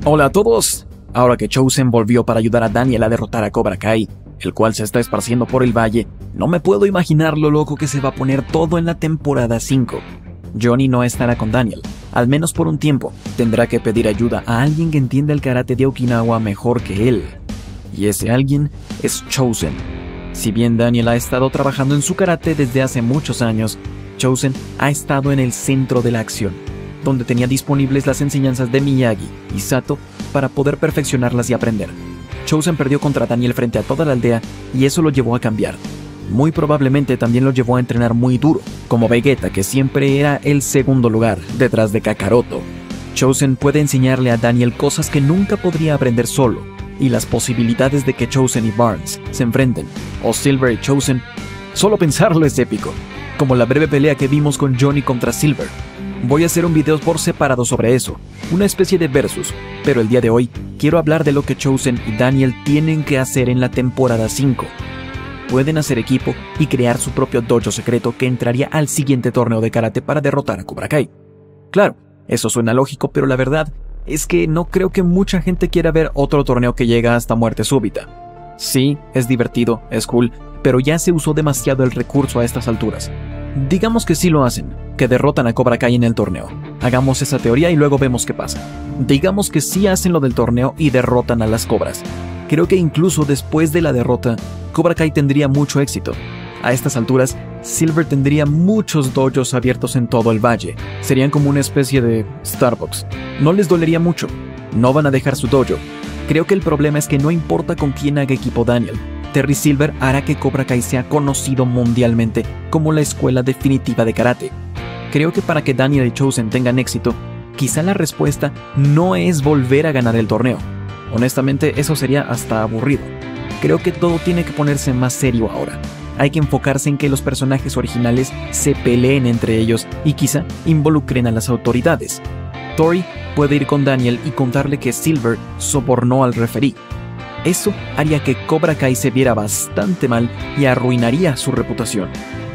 Hola a todos. Ahora que Chosen volvió para ayudar a Daniel a derrotar a Cobra Kai, el cual se está esparciendo por el valle, no me puedo imaginar lo loco que se va a poner todo en la temporada 5. Johnny no estará con Daniel, al menos por un tiempo. Tendrá que pedir ayuda a alguien que entienda el karate de Okinawa mejor que él. Y ese alguien es Chosen. Si bien Daniel ha estado trabajando en su karate desde hace muchos años, Chosen ha estado en el centro de la acción, donde tenía disponibles las enseñanzas de Miyagi y Sato para poder perfeccionarlas y aprender. Chosen perdió contra Daniel frente a toda la aldea y eso lo llevó a cambiar. Muy probablemente también lo llevó a entrenar muy duro, como Vegeta, que siempre era el segundo lugar, detrás de Kakaroto. Chosen puede enseñarle a Daniel cosas que nunca podría aprender solo, y las posibilidades de que Chosen y Barnes se enfrenten, o Silver y Chosen, solo pensarlo es épico, como la breve pelea que vimos con Johnny contra Silver. Voy a hacer un video por separado sobre eso, una especie de versus, pero el día de hoy quiero hablar de lo que Chosen y Daniel tienen que hacer en la temporada 5. Pueden hacer equipo y crear su propio dojo secreto que entraría al siguiente torneo de karate para derrotar a Cobra Kai. Claro, eso suena lógico, pero la verdad es que no creo que mucha gente quiera ver otro torneo que llega hasta muerte súbita. Sí, es divertido, es cool, pero ya se usó demasiado el recurso a estas alturas. Digamos que sí lo hacen, que derrotan a Cobra Kai en el torneo. Hagamos esa teoría y luego vemos qué pasa. Digamos que sí hacen lo del torneo y derrotan a las cobras. Creo que incluso después de la derrota, Cobra Kai tendría mucho éxito. A estas alturas, Silver tendría muchos dojos abiertos en todo el valle. Serían como una especie de Starbucks. No les dolería mucho. No van a dejar su dojo. Creo que el problema es que no importa con quién haga equipo Daniel, Terry Silver hará que Cobra Kai sea conocido mundialmente como la escuela definitiva de karate. Creo que para que Daniel y Chosen tengan éxito, quizá la respuesta no es volver a ganar el torneo. Honestamente, eso sería hasta aburrido. Creo que todo tiene que ponerse más serio ahora. Hay que enfocarse en que los personajes originales se peleen entre ellos y quizá involucren a las autoridades. Tori puede ir con Daniel y contarle que Silver sobornó al referí. Eso haría que Cobra Kai se viera bastante mal y arruinaría su reputación.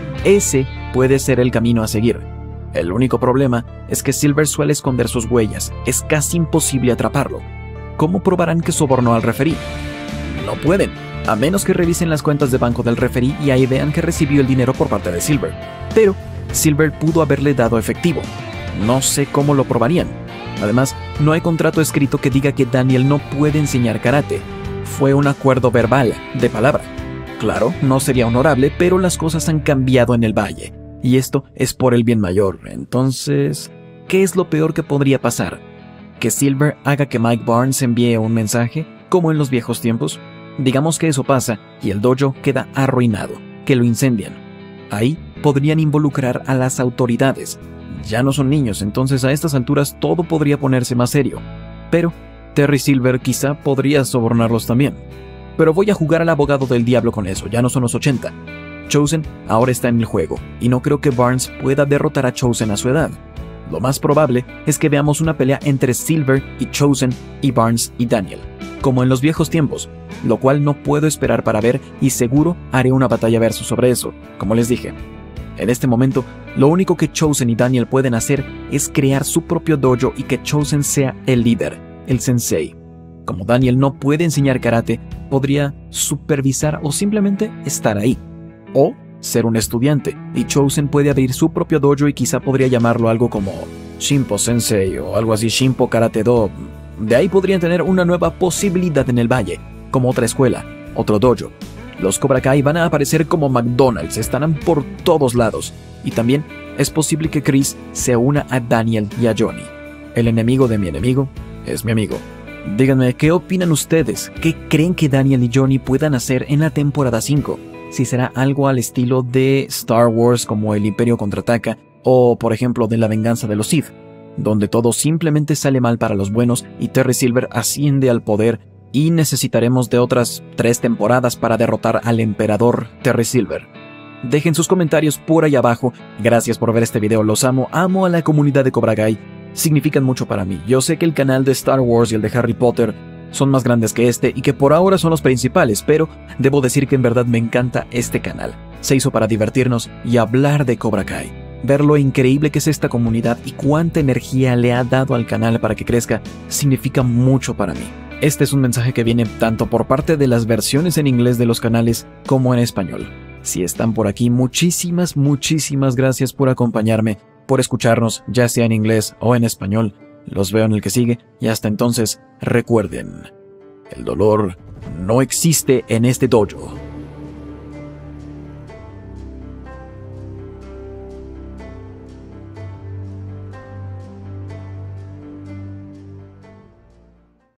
Ese puede ser el camino a seguir. El único problema es que Silver suele esconder sus huellas. Es casi imposible atraparlo. ¿Cómo probarán que sobornó al referí? No pueden, a menos que revisen las cuentas de banco del referí y ahí vean que recibió el dinero por parte de Silver. Pero Silver pudo haberle dado efectivo. No sé cómo lo probarían. Además, no hay contrato escrito que diga que Daniel no puede enseñar karate. Fue un acuerdo verbal, de palabra. Claro, no sería honorable, pero las cosas han cambiado en el valle. Y esto es por el bien mayor. Entonces, ¿qué es lo peor que podría pasar? ¿Que Silver haga que Mike Barnes envíe un mensaje, como en los viejos tiempos? Digamos que eso pasa y el dojo queda arruinado, que lo incendian. Ahí podrían involucrar a las autoridades. Ya no son niños, entonces a estas alturas todo podría ponerse más serio. Pero Terry Silver quizá podría sobornarlos también. Pero voy a jugar al abogado del diablo con eso, ya no son los 80. Chosen ahora está en el juego, y no creo que Barnes pueda derrotar a Chosen a su edad. Lo más probable es que veamos una pelea entre Silver y Chosen y Barnes y Daniel, como en los viejos tiempos, lo cual no puedo esperar para ver y seguro haré una batalla versus sobre eso, como les dije. En este momento, lo único que Chosen y Daniel pueden hacer es crear su propio dojo y que Chosen sea el líder, el sensei. Como Daniel no puede enseñar karate, podría supervisar o simplemente estar ahí. O ser un estudiante, y Chosen puede abrir su propio dojo y quizá podría llamarlo algo como Shimpo Sensei o algo así, Shimpo Karate Do. De ahí podrían tener una nueva posibilidad en el valle, como otra escuela, otro dojo. Los Cobra Kai van a aparecer como McDonald's, estarán por todos lados. Y también es posible que Chris se una a Daniel y a Johnny. El enemigo de mi enemigo es mi amigo. Díganme, ¿qué opinan ustedes? ¿Qué creen que Daniel y Johnny puedan hacer en la temporada 5? Si será algo al estilo de Star Wars como el Imperio Contraataca, o por ejemplo de la venganza de los Sith, donde todo simplemente sale mal para los buenos y Terry Silver asciende al poder y necesitaremos de otras 3 temporadas para derrotar al emperador Terry Silver. Dejen sus comentarios por ahí abajo. Gracias por ver este video, los amo a la comunidad de Cobra Kai. Significan mucho para mí. Yo sé que el canal de Star Wars y el de Harry Potter son más grandes que este y que por ahora son los principales, pero debo decir que en verdad me encanta este canal. Se hizo para divertirnos y hablar de Cobra Kai. Ver lo increíble que es esta comunidad y cuánta energía le ha dado al canal para que crezca significa mucho para mí. Este es un mensaje que viene tanto por parte de las versiones en inglés de los canales como en español. Si están por aquí, muchísimas gracias por acompañarme, por escucharnos, ya sea en inglés o en español. Los veo en el que sigue y hasta entonces recuerden, el dolor no existe en este dojo.